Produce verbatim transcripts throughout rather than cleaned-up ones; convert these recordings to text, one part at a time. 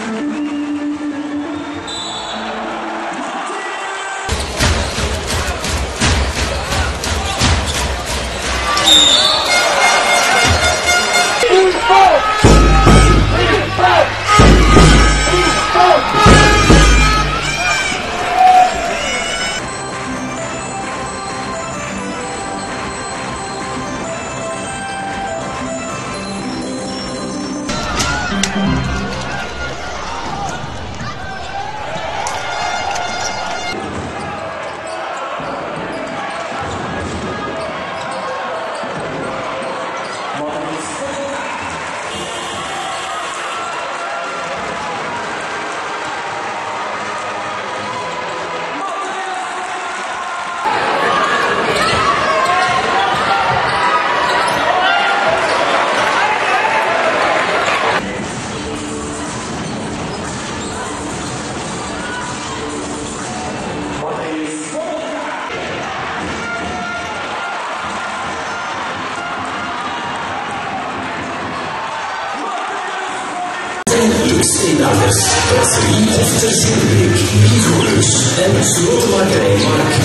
Luxe-Inlanders, brasserie of seizoenweek, Migros en slotenmakerij Mark.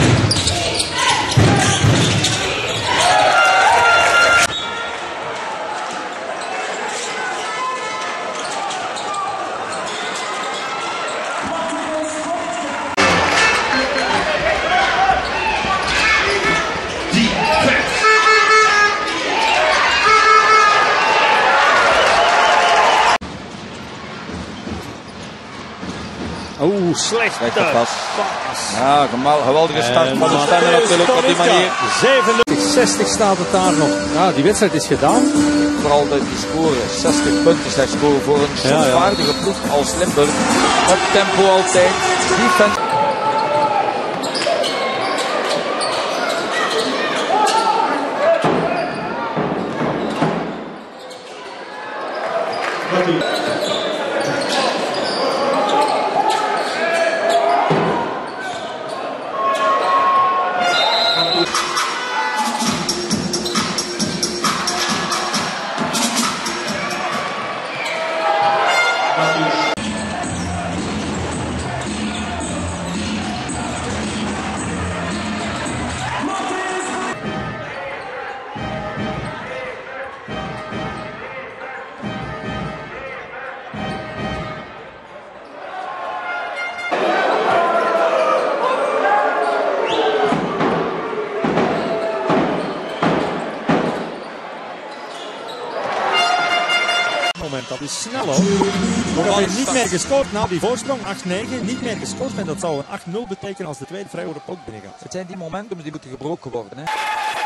Oeh, slecht. Slechte pas. Ja, geweldige start van de stemmen natuurlijk op die manier. zevenendertig zestig staat het daar nog. Ja, die wedstrijd is gedaan. Vooral de, die scoren, zestig punten zij scoren voor een ja, ja. vaardige ploeg als Limburg. Het tempo altijd. Defense. Dat is snel hoor. We hebben niet meer gescoord na die voorsprong. acht negen, niet meer gescoord. En dat zou een acht nul betekenen als de tweede vrijworp ook binnen gaat. Het zijn die momentums die moeten gebroken worden. Hè.